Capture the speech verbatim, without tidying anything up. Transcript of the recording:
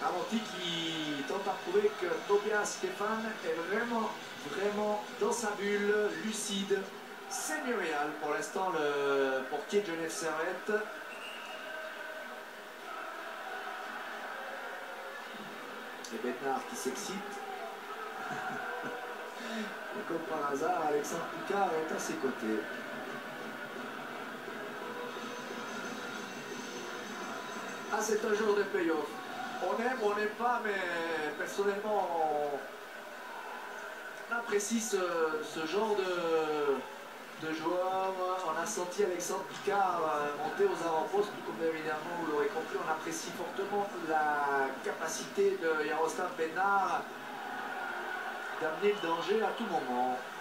Amonti qui tente à prouver que Tobias Stéphane est vraiment, vraiment dans sa bulle, lucide. C'est Muriel pour l'instant, le portier de Genève Servette. Et Bednar qui s'excite. Et comme par hasard, Alexandre Picard est à ses côtés. Ah, c'est un jour de playoff. On aime ou on n'aime pas, mais personnellement, on, on apprécie ce, ce genre de, de joueur. On a senti Alexandre Picard monter aux avant-postes, tout comme évidemment vous l'aurez compris, on apprécie fortement la capacité de Jaroslav Bednar d'amener le danger à tout moment.